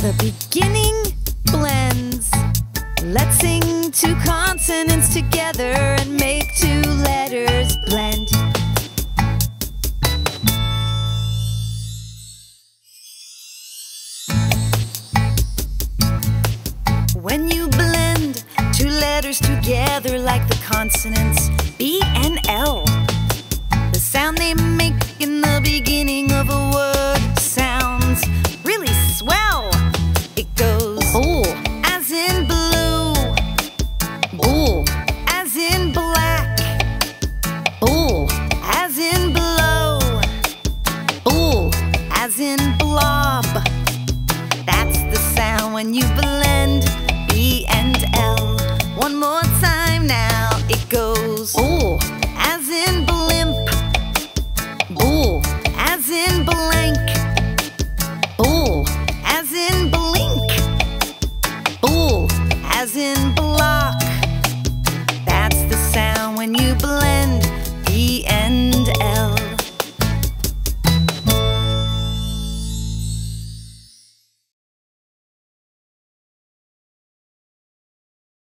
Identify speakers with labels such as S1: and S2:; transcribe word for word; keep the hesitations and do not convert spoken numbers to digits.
S1: The beginning blends. Let's sing two consonants together and make two letters blend. When you blend two letters together like the consonants B and L, the sound they make in the beginning of a word sounds really swell. It goes bull, as in blue, bull, as in black, bull, as in blow, bull, as in blob. That's the sound when you blend B and L. One more time now, it goes